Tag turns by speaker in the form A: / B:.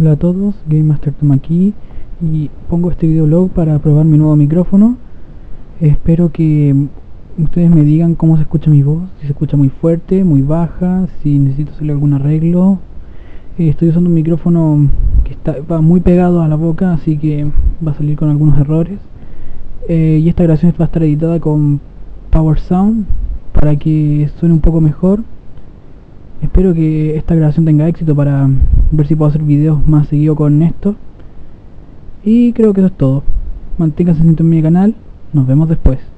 A: Hola a todos, Game Master Tom aquí y pongo este videoblog para probar mi nuevo micrófono. Espero que ustedes me digan cómo se escucha mi voz, si se escucha muy fuerte, muy baja, si necesito hacerle algún arreglo. Estoy usando un micrófono que va muy pegado a la boca, así que va a salir con algunos errores. Y esta grabación va a estar editada con Power Sound para que suene un poco mejor. Espero que esta grabación tenga éxito para ver si puedo hacer videos más seguido con esto. Y creo que eso es todo. Manténganse en mi canal. Nos vemos después.